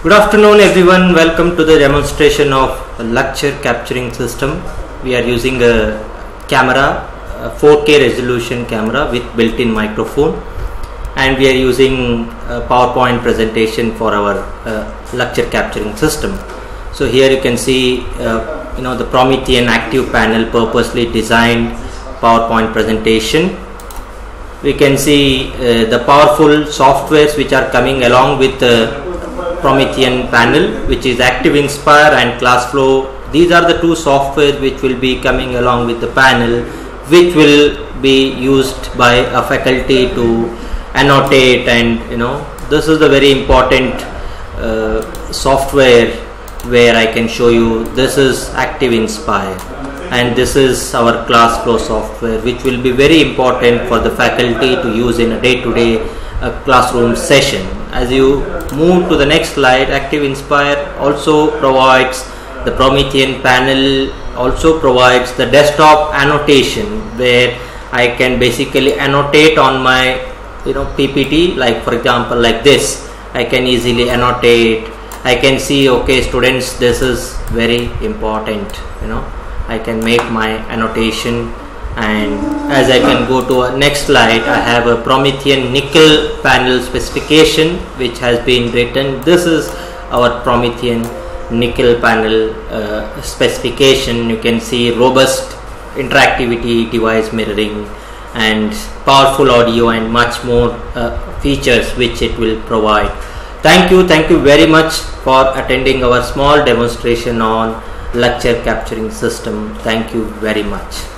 Good afternoon everyone, welcome to the demonstration of a lecture capturing system. We are using a camera, a 4K resolution camera with built-in microphone, and we are using a PowerPoint presentation for our lecture capturing system. So here you can see the Promethean active panel, purposely designed PowerPoint presentation. We can see the powerful softwares which are coming along with the Promethean panel, which is ActiveInspire and ClassFlow. These are the two softwares which will be coming along with the panel, which will be used by a faculty to annotate, and this is the very important software where I can show you. This is ActiveInspire and this is our ClassFlow software, which will be very important for the faculty to use in a day-to-day classroom session. As you move to the next slide, ActiveInspire also provides the Promethean panel, also provides the desktop annotation, where I can basically annotate on my PPT, like for example like this. I can easily annotate. I can see, okay students, this is very important, I can make my annotation. And as I can go to a next slide, I have a Promethean nickel panel specification which has been written. This is our Promethean nickel panel specification. You can see robust interactivity, device mirroring, and powerful audio, and much more features which it will provide. Thank you very much for attending our small demonstration on lecture capturing system. Thank you very much.